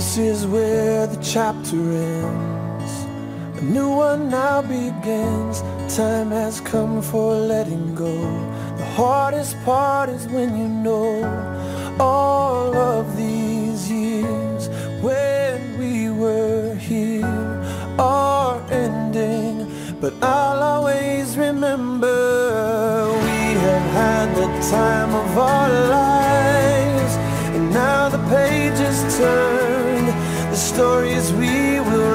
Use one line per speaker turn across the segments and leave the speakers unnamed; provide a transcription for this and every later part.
This is where the chapter ends. A new one now begins. Time has come for letting go. The hardest part is when you know all of these years when we were here are ending. But I'll always remember we have had the time of our lives. And now the pages turned, the stories we will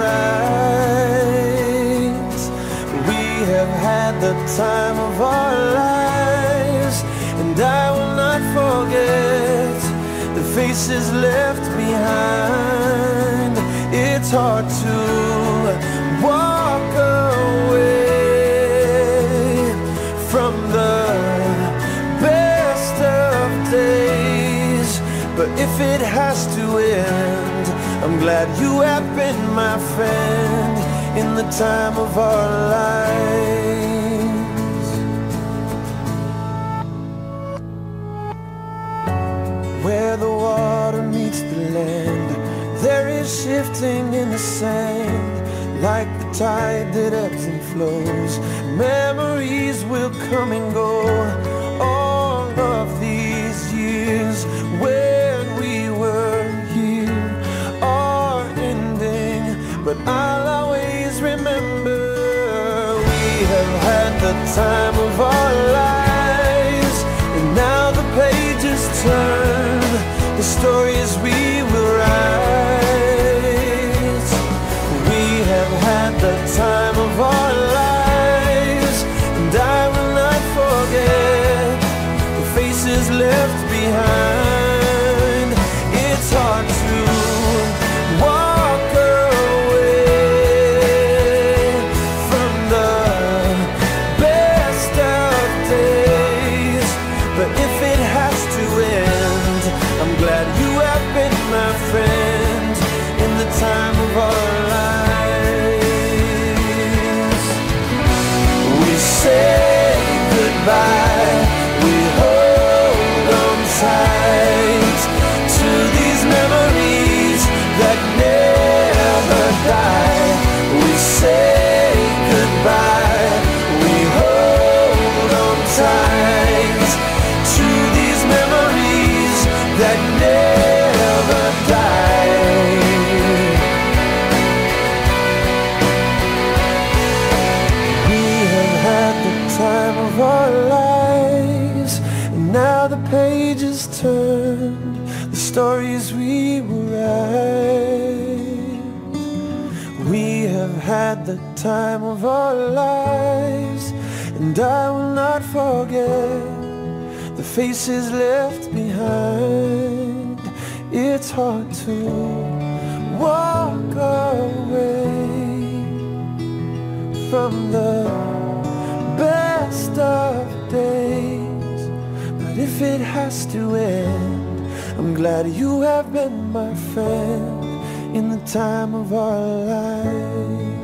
write. We have had the time of our lives, and I will not forget the faces left behind. It's hard to walk away from the best of days, but if it has to end, I'm glad you have been my friend in the time of our lives. Where the water meets the land, there is shifting in the sand, like the tide that ebbs and flows. Memories will come and go. All of these years when we were here are ending, but I'll always remember we have had the time of our lives. And now the pages turn, the stories we will write. We have had the time of our lives, and I will not forget the faces left behind. It's hard to walk away from the best of days, but if it has to end, I'm glad you have been my friend in the time of our lives. We say goodbye, we hold on tight to these memories that never die. We say goodbye, we hold on tight to these memories that never die. We have had the time of our lives, and now the pages turned, the stories we will write. We have had the time of our lives, and I will not forget the faces left behind. It's hard to walk away from the best of days, but if it has to end, I'm glad you have been my friend in the time of our lives.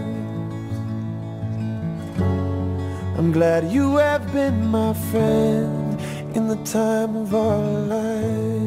I'm glad you have been my friend in the time of our lives.